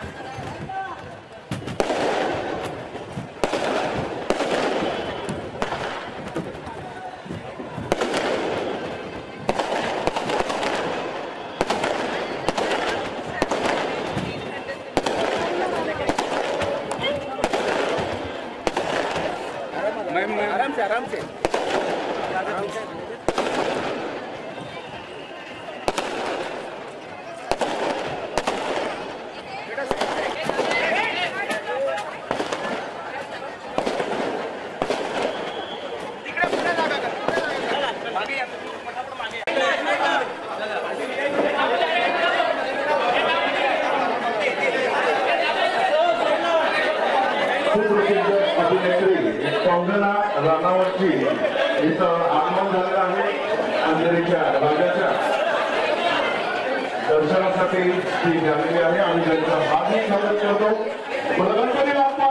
आराम से कंगना राणावतची इथं आगमन झालेलं आहे। अंधेरीच्या राजाच्या दर्शनासाठी ती झालेली आहे आणि त्यांचं हार्दिक स्वागत करतो। गणपती बाप्पा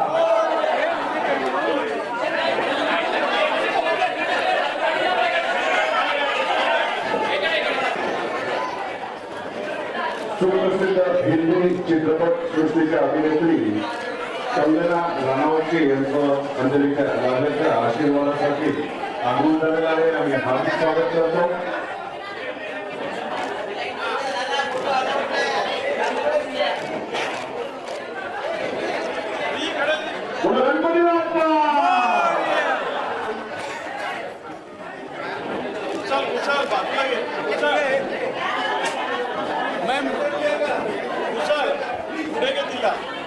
सुप्रसिद्ध हिंदी चित्रपट सृष्टीच्या अभिनेत्री कंगना राणावतची यांचं अंधेरीच्या राजाच्या आशीर्वादासाठी आगमन झालेलं आहे। आम्ही हार्दिक स्वागत करतो। गणपती बाप्पा मैम पुढे घेतला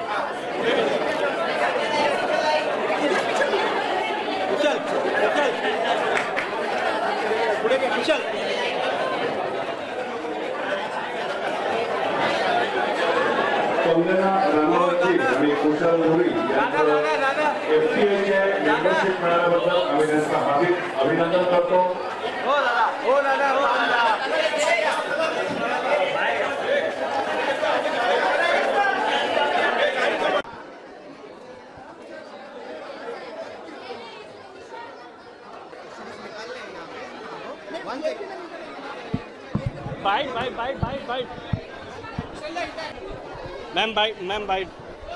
चल चल पुढे घे चल कंगना राणावतची आणि कुशल धुरी FCAच्या मेंबरशिप मिळाल्याबद्दल आम्ही त्यांचं हार्दिक अभिनंदन करतो। हो दादा हो दादा हो दादा bite bite bite bite bite ma'am bite ma'am bite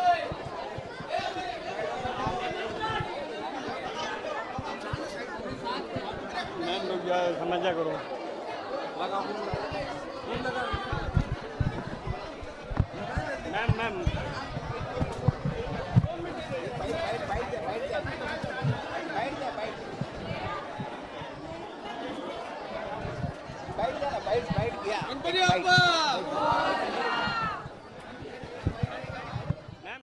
ma'am लोग समझा करो मैम मैम